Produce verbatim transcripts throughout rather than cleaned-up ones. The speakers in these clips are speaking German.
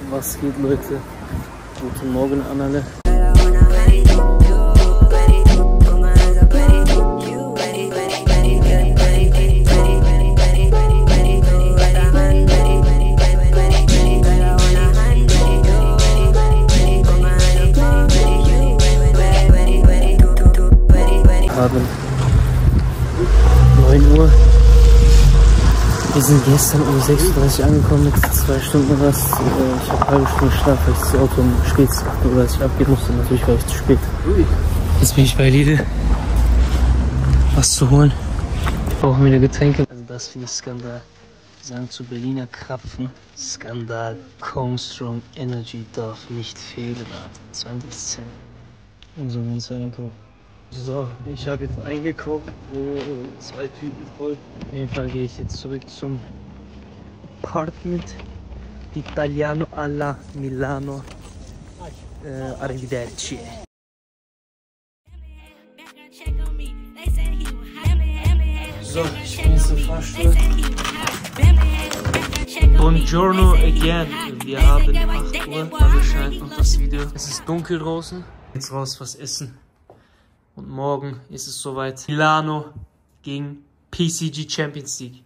Was geht, Leute? Guten Morgen an alle. Haben neun Uhr. Wir sind gestern um sechs Uhr dreißig angekommen mit zwei Stunden Rast. Ich habe eine halbe Stunde Schlaf, weil ich das Auto um spät acht Uhr dreißig abgeben musste. Natürlich war ich zu spät. Jetzt bin ich bei Lidl. Was zu holen. Ich brauche wieder Getränke. Also das finde ich Skandal. Wir sagen zu Berliner Krapfen. Skandal. Kong Strong Energy darf nicht fehlen. zwanzig Cent. Unser ganzer Einkauf. So, ich habe jetzt eingekauft, oh, zwei Tüten voll. Auf jeden Fall gehe ich jetzt zurück zum Apartment Italiano alla Milano. Äh, arrivederci. So, ich bin jetzt im Fahrstuhl. Buongiorno again. Wir haben acht Uhr, also scheint noch das Video. Es ist dunkel draußen. Jetzt raus was essen. Und morgen ist es soweit. Milano gegen P C G Champions League.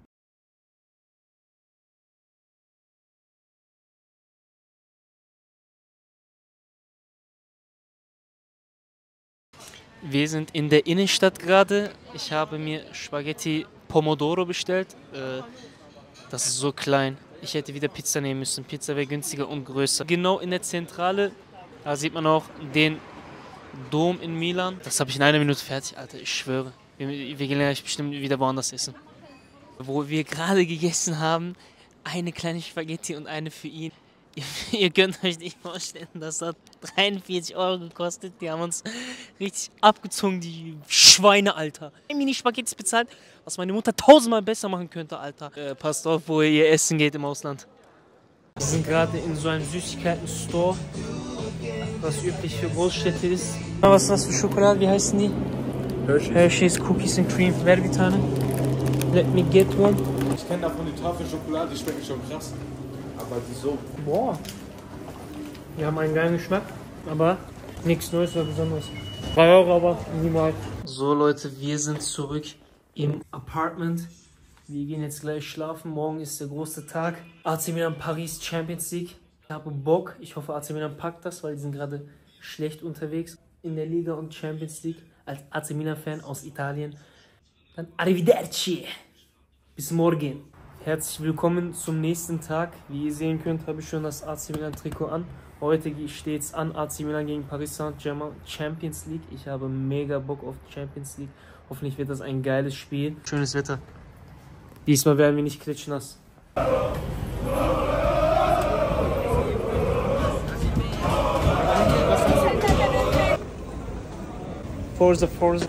Wir sind in der Innenstadt gerade. Ich habe mir Spaghetti Pomodoro bestellt. Das ist so klein. Ich hätte wieder Pizza nehmen müssen. Pizza wäre günstiger und größer. Genau in der Zentrale, da sieht man auch den Dom in Milan. Das habe ich in einer Minute fertig, Alter, ich schwöre. Wir, wir gehen gleich bestimmt wieder woanders essen. Wo wir gerade gegessen haben, eine kleine Spaghetti und eine für ihn. Ihr, ihr könnt euch nicht vorstellen, das hat dreiundvierzig Euro gekostet. Die haben uns richtig abgezogen, die Schweine, Alter. Mini-Spaghettis bezahlt, was meine Mutter tausendmal besser machen könnte, Alter. Äh, passt auf, wo ihr essen geht im Ausland. Wir sind gerade in so einem Süßigkeiten-Store, was üblich für Großstädte ist. Was ist das für Schokolade? Wie heißen die? Hershey's, Hershey's Cookies and Cream. Werbetane. Let me get one. Ich kenne davon die Tafel Schokolade, die schmecken schon krass. Aber die so. Boah. Die haben einen geilen Geschmack, aber nichts Neues oder Besonderes. drei Euro, aber niemals. So Leute, wir sind zurück im Apartment. Wir gehen jetzt gleich schlafen. Morgen ist der große Tag. A C Milan Paris Champions League. Ich habe Bock. Ich hoffe, A C Milan packt das, weil die sind gerade schlecht unterwegs in der Liga und Champions League. Als A C Milan-Fan aus Italien. Dann arrivederci. Bis morgen. Herzlich willkommen zum nächsten Tag. Wie ihr sehen könnt, habe ich schon das A C Milan Trikot an. Heute steht es an, A C Milan gegen Paris Saint-Germain Champions League. Ich habe mega Bock auf Champions League. Hoffentlich wird das ein geiles Spiel. Schönes Wetter. Diesmal werden wir nicht klitschnass. Forza, Forza.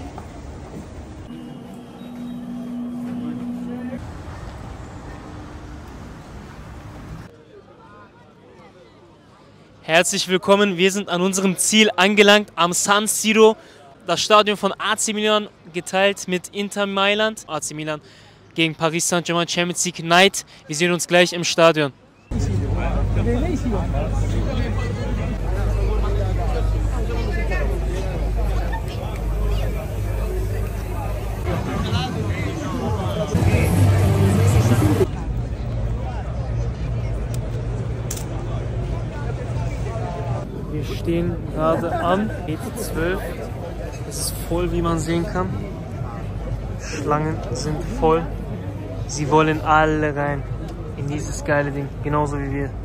Herzlich willkommen, wir sind an unserem Ziel angelangt, am San Siro, das Stadion von A C Milan, geteilt mit Inter Mailand. A C Milan gegen Paris Saint-Germain Champions League Night. Wir sehen uns gleich im Stadion. Wir stehen gerade am E zwölf. Es ist voll, wie man sehen kann. Schlangen sind voll. Sie wollen alle rein in dieses geile Ding, genauso wie wir.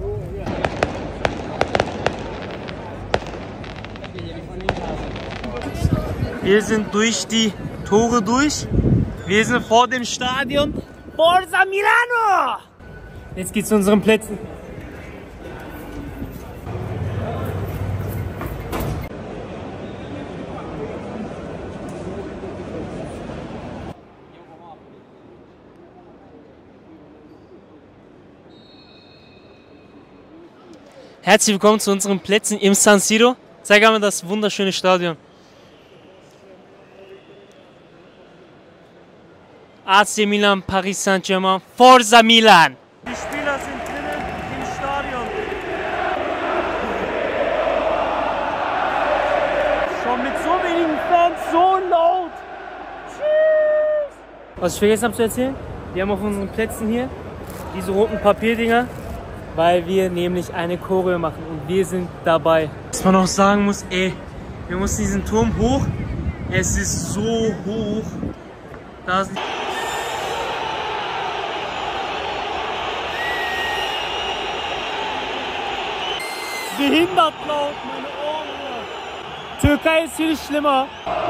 Wir sind durch die Tore durch. Wir sind vor dem Stadion. Forza Milano! Jetzt geht's zu unseren Plätzen. Herzlich willkommen zu unseren Plätzen im San Siro. Zeig einmal das wunderschöne Stadion. A C Milan, Paris Saint-Germain, Forza Milan! Die Spieler sind drinnen im Stadion. Was ich vergessen habe zu erzählen, wir haben auf unseren Plätzen hier diese roten Papierdinger, weil wir nämlich eine Choreo machen und wir sind dabei. Was man auch sagen muss, ey, wir mussten diesen Turm hoch, es ist so hoch, da sind behindert laut, meine Ohren. Türkei ist viel schlimmer.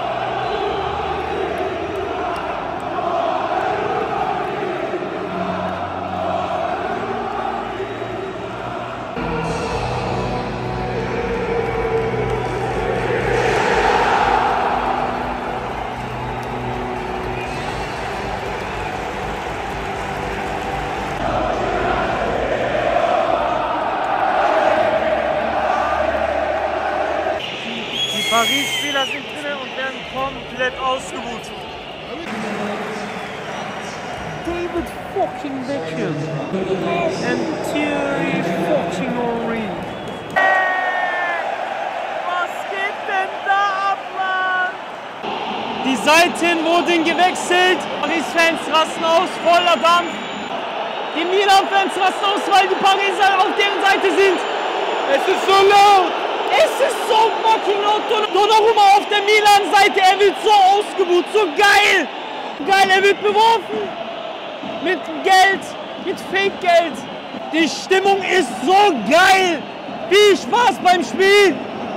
Paris-Spieler sind drin und werden komplett ausgebucht. David fucking Beckham and Thierry fucking Henry. Was geht denn da ab, Mann? Die Seiten wurden gewechselt. Paris-Fans rasten aus, voller Dampf. Die Milan-Fans rasten aus, weil die Pariser auf deren Seite sind. Es ist so laut. Es ist so fucking laut. Donnarumma auf der Milan-Seite, er wird so ausgebucht, so geil. Geil, er wird beworfen. Mit Geld, mit Fake-Geld. Die Stimmung ist so geil. Viel Spaß beim Spiel.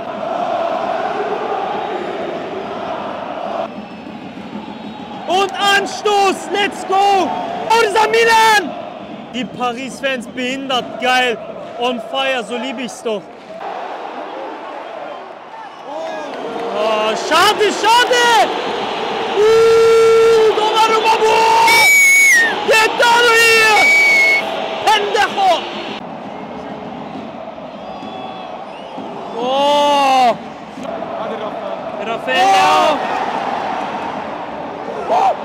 Und Anstoß, let's go. Unser Milan. Die Paris-Fans behindert, geil. On fire, so liebe ich's doch. Oh, schade, schade! Uh, Donnarumma, get out of here! Pendejo! Oh! Rafael! Oh!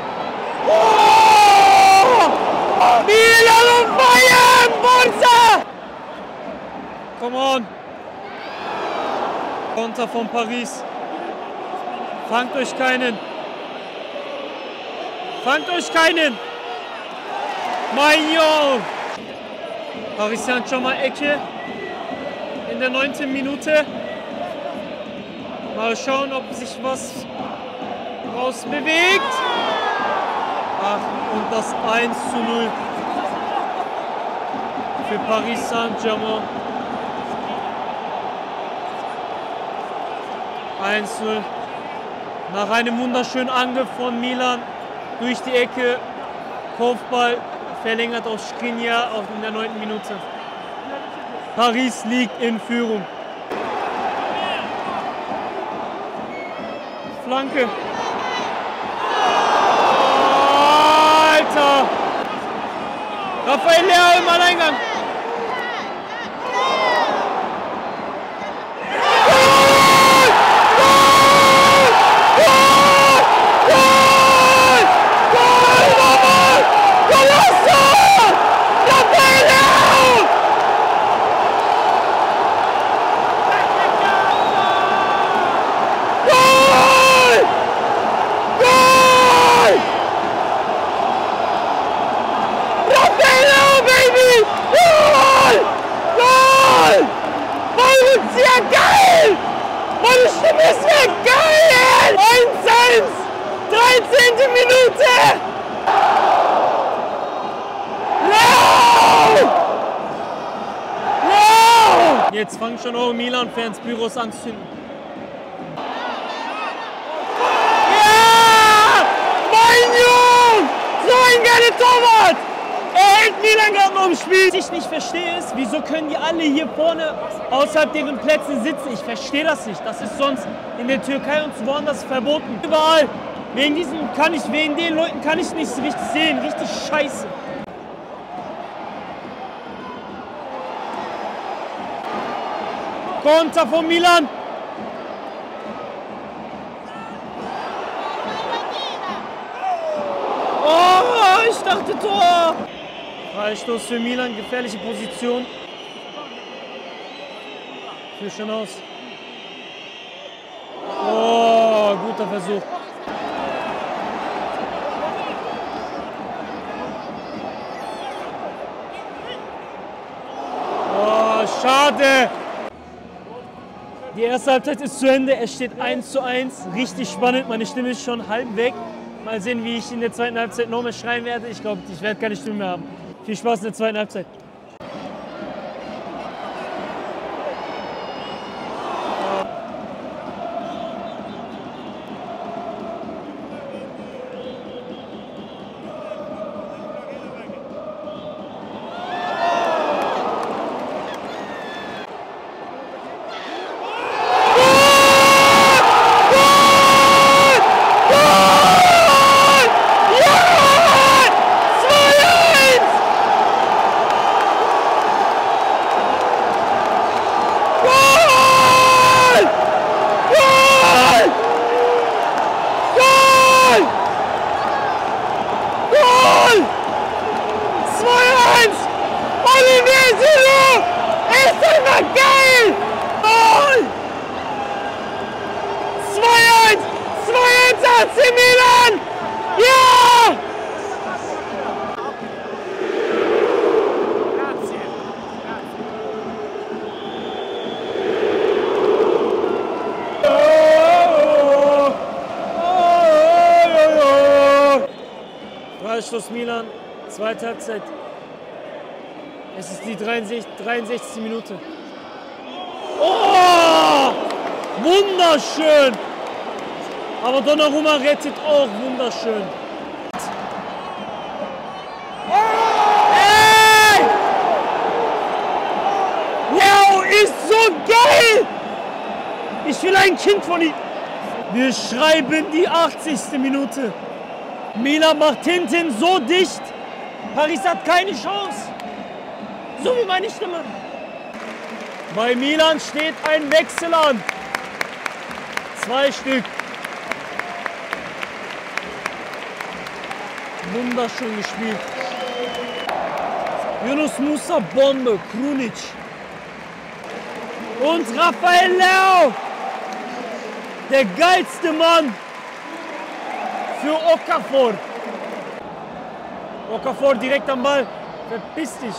Oh! Milan on fire! Forza! Come on! Konter von Paris. Fangt euch keinen. Fangt euch keinen. Maignan. Paris Saint-Germain Ecke in der neunten Minute. Mal schauen, ob sich was raus bewegt. Ach, und das eins zu null für Paris Saint-Germain. eins zu null. Nach einem wunderschönen Angriff von Milan durch die Ecke. Kopfball verlängert auf Skriniar auch in der neunten Minute. Paris liegt in Führung. Flanke. Oh, Alter! Rafael Leao im Alleingang. Geil! Meine Stimme ist ja geil! eins eins! dreizehnte Minute! No! No! Jetzt fangen schon eure Milan-Fans Büros an zu zünden. Ja! Mein Junge! So ein geiler Torwart! Er hält Milan gerade noch im Spiel. Was ich nicht verstehe ist, wieso können die alle hier vorne außerhalb deren Plätze sitzen? Ich verstehe das nicht. Das ist sonst in der Türkei und woanders verboten. Überall. Wegen diesen kann ich, wegen den Leuten kann ich nicht richtig sehen. Richtig scheiße. Konter von Milan. Oh, ich dachte Tor. Freistoß für Milan, gefährliche Position. Führt schon aus. Oh, guter Versuch. schade. Die erste Halbzeit ist zu Ende, es steht eins zu eins. Richtig spannend, meine Stimme ist schon halb weg. Mal sehen, wie ich in der zweiten Halbzeit nochmal schreien werde. Ich glaube, ich werde keine Stimme mehr haben. Viel Spaß in der zweiten Halbzeit. A C Milan! Ja! Freistoß Milan, zweite Halbzeit. Es ist die dreiundsechzigste Minute. Oh! Wunderschön! Aber Donnarumma rettet auch wunderschön. Hey! Wow, ist so geil! Ich will ein Kind von ihm. Wir schreiben die achtzigste Minute. Milan macht hinten so dicht. Paris hat keine Chance. So wie meine Stimme. Bei Milan steht ein Wechsel an. Zwei Stück. Wunderschön gespielt. Yunus Musa, Bombe, Krunic. Und Rafael Leao. Der geilste Mann für Okafor. Okafor direkt am Ball. Verpiss dich.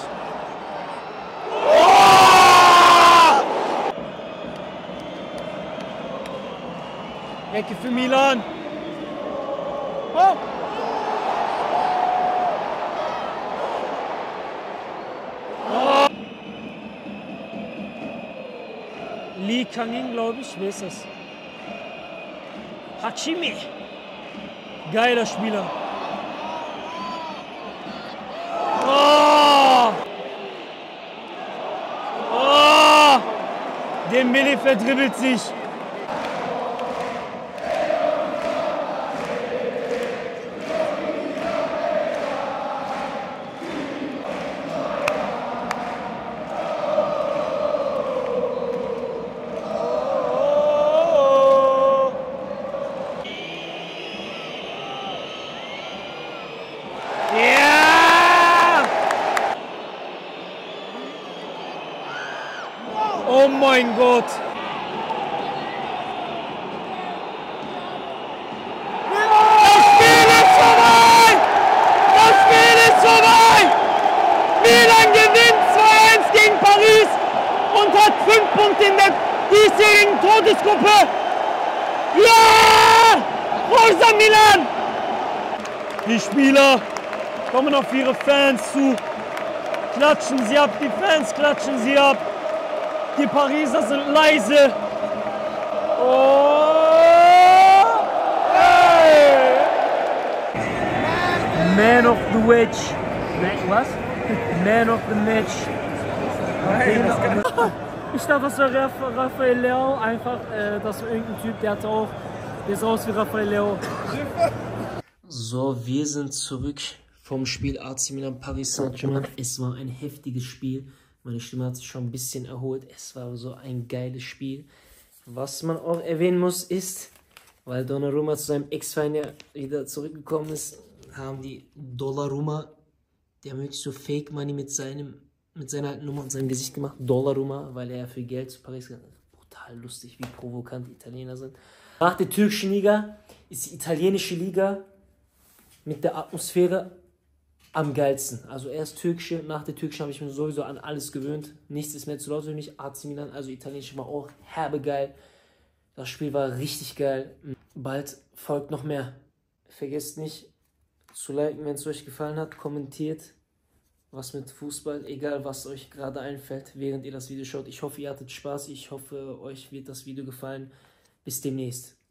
Oh! Ecke für Milan. Oh! Oh! Lee Kangin, glaube ich. Wer ist das? Hakimi. Geiler Spieler. Oh! Oh! Dembele verdribbelt sich. Oh mein Gott! Das Spiel ist vorbei! Das Spiel ist vorbei! Milan gewinnt zwei eins gegen Paris und hat fünf Punkte in der diesjährigen Todesgruppe. Ja! Forza Milan! Die Spieler kommen auf ihre Fans zu. Klatschen sie ab, die Fans klatschen sie ab. Die Pariser sind leise. Oh! Hey! Man of the Match. Was? Man of the Match. Ich dachte, das wäre Rafael Leao. Einfach, äh, das war irgendein Typ, der hat auch. Der sah aus wie Rafael Leao. So, wir sind zurück vom Spiel A C Milan Paris Saint-Germain. Es war ein heftiges Spiel. Meine Stimme hat sich schon ein bisschen erholt. Es war so ein geiles Spiel. Was man auch erwähnen muss, ist, weil Donnarumma zu seinem Ex-Verein ja wieder zurückgekommen ist, haben die Dollarumma, der haben wirklich so Fake Money mit seinem, mit seiner alten Nummer und seinem Gesicht gemacht. Dollarumma, weil er für Geld zu Paris gegangen ist. Brutal lustig, wie provokant die Italiener sind. Nach der türkischen Liga ist die italienische Liga mit der Atmosphäre am geilsten. Also erst türkische, nach der türkischen habe ich mir sowieso an alles gewöhnt. Nichts ist mehr zu laut für mich. A C Milan, also italienisch war auch herbe geil. Das Spiel war richtig geil. Bald folgt noch mehr. Vergesst nicht zu liken, wenn es euch gefallen hat. Kommentiert was mit Fußball, egal was euch gerade einfällt, während ihr das Video schaut. Ich hoffe, ihr hattet Spaß. Ich hoffe, euch wird das Video gefallen. Bis demnächst.